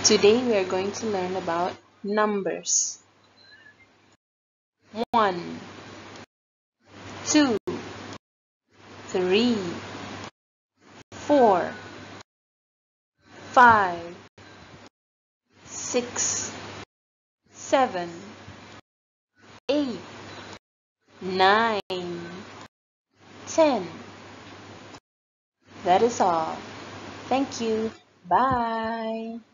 Today we are going to learn about numbers. 1, 2, 3, 4, 5, 6, 7, 8, 9, 10. That is all. Thank you. Bye.